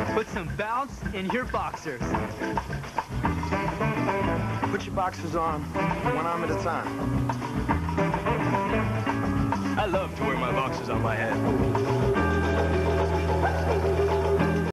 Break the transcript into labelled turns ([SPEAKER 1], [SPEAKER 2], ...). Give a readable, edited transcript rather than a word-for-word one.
[SPEAKER 1] Put some bounce in your boxers.
[SPEAKER 2] Put your boxers on, one arm at a time.